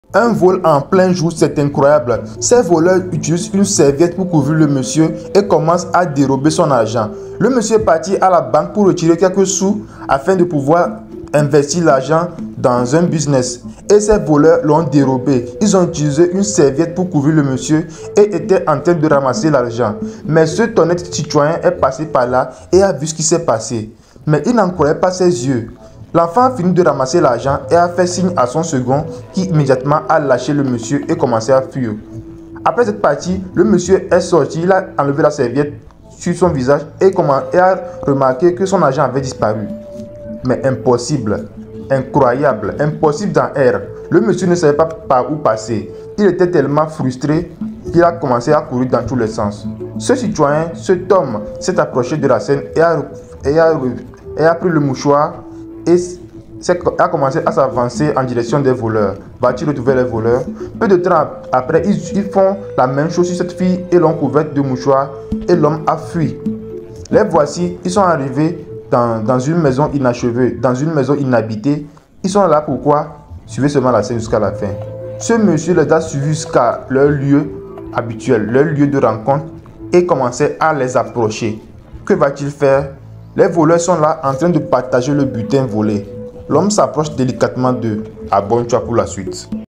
Un vol en plein jour, c'est incroyable. Ces voleurs utilisent une serviette pour couvrir le monsieur et commencent à dérober son argent. Le monsieur est parti à la banque pour retirer quelques sous afin de pouvoir investir l'argent dans un business. Et ces voleurs l'ont dérobé. Ils ont utilisé une serviette pour couvrir le monsieur et étaient en train de ramasser l'argent. Mais ce honnête citoyen est passé par là et a vu ce qui s'est passé. Mais il n'en croyait pas ses yeux. L'enfant a fini de ramasser l'argent et a fait signe à son second qui immédiatement a lâché le monsieur et commencé à fuir. Après cette partie, le monsieur est sorti, il a enlevé la serviette sur son visage et a remarqué que son argent avait disparu. Mais impossible, incroyable, impossible dans l'air. Le monsieur ne savait pas par où passer. Il était tellement frustré qu'il a commencé à courir dans tous les sens. Ce citoyen, cet homme, s'est approché de la scène et a pris le mouchoir et a commencé à s'avancer en direction des voleurs. Va-t-il retrouver les voleurs? Peu de temps après, ils font la même chose sur cette fille et l'ont couverte de mouchoirs et l'homme a fui. Les voici, ils sont arrivés dans une maison inachevée, dans une maison inhabitée. Ils sont là pourquoi? Suivez seulement la scène jusqu'à la fin. Ce monsieur les a suivis jusqu'à leur lieu habituel, leur lieu de rencontre et commençait à les approcher. Que va-t-il faire? Les voleurs sont là en train de partager le butin volé. L'homme s'approche délicatement d'eux. Abonne-toi pour la suite.